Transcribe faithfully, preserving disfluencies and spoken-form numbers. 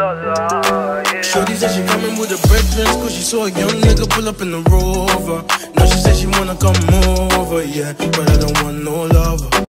Shorty said she coming with her brethren, cause she saw a young nigga pull up in the Rover. Now she said she wanna come over, yeah, but I don't want no lover.